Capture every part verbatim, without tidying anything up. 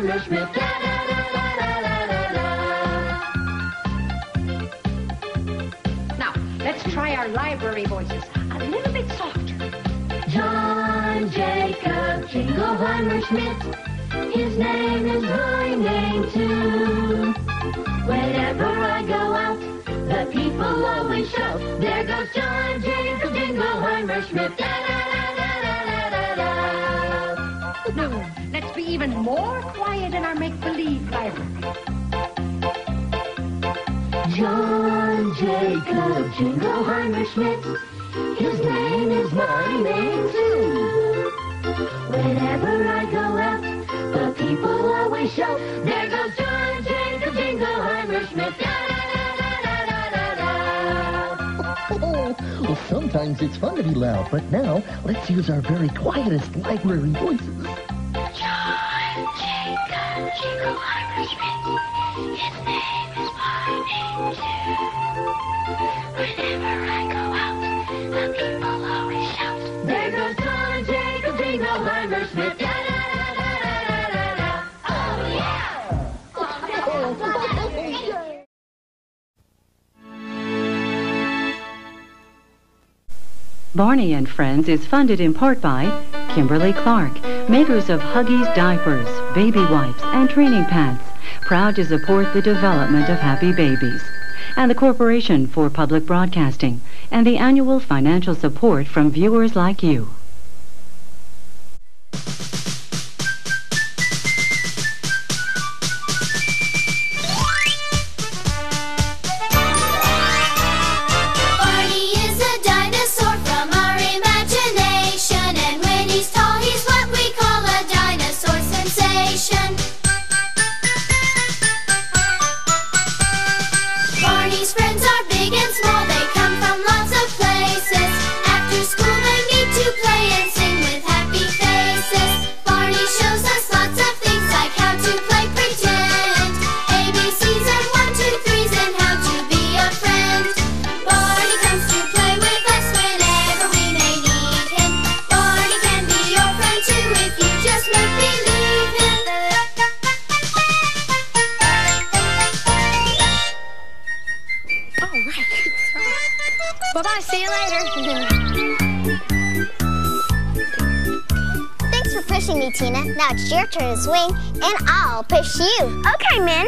Schmidt. Da, da, da, da, da, da, da. Now, let's try our library voices. A little bit softer. John Jacob Jingleheimer Schmidt. His name is my name too. Whenever I go out, the people always shout, there goes John Jacob Jingleheimer Schmidt. Da, da, da, da, da, da, da. Now, let's be even more quiet in our make-believe library. John Jacob Jingleheimer Schmidt. His name is my name too. Whenever I go out, the people always shout, there goes John Jacob Jingleheimer Schmidt. Da, da, da, da, da, da, da. Oh, well, sometimes it's fun to be loud, but now let's use our very quietest library voices. John Jacob Jingleheimer Schmidt. His name is my name too. Whenever I go out, the people always shout, there goes John Jacob Jingleheimer Schmidt. Da, da, da, da, da, da, da. Oh, yeah! Barney and Friends is funded in part by Kimberly Clark, makers of Huggies diapers, baby wipes, and training pants, proud to support the development of happy babies, and the Corporation for Public Broadcasting, and the annual financial support from viewers like you. Barney's friends are big and small, they come from lots of places. After school they meet to play and sing with happy faces. Barney shows us lots of things like how to play pretend, A B Cs and one, two, threes and how to be a friend. Barney comes to play with us whenever we may need him. Barney can be your friend too if you just make believe him. All right. Bye-bye. See you later. Thanks for pushing me, Tina. Now it's your turn to swing, and I'll push you. Okay, Min.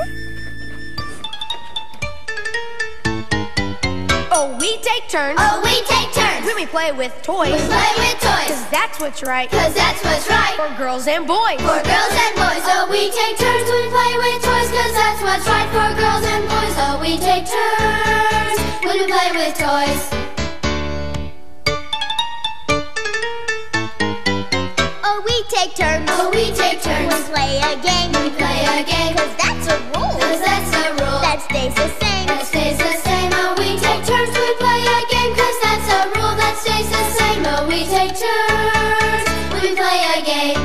Oh, we take turns. Oh, we take turns. When we play with toys. We play with toys. Cause that's what's right. Cause that's what's right. For girls and boys. For girls and boys. Oh, we take turns when we play with toys. Cause that's what's right. For girls and boys. Oh, we take turns when we play with toys. Oh, we take turns. Oh, we take turns. When we play a game. We play a game. Cause that's a rule. Cause that's a rule. That stays the same. That stays the same. Oh, we take turns when we play a game. Cause that's a rule that stays the same. Oh, we take turns when we play a game.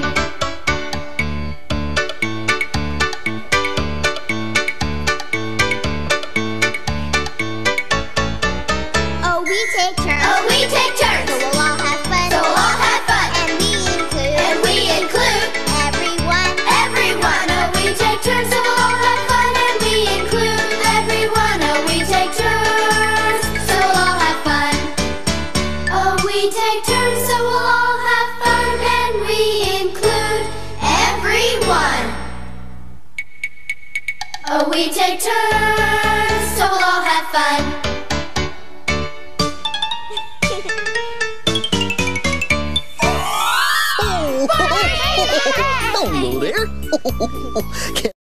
Oh, we take turns. Oh, we take turns. So we'll all have fun. So we'll all have fun. And we include. And we include everyone. everyone. Oh, we take turns. So we'll all have fun. And we include everyone. Oh, we take turns. So we'll all have fun. Oh, we take turns. So we'll all have fun. And we include everyone. Oh, we take turns. So we'll all have fun. Hello there.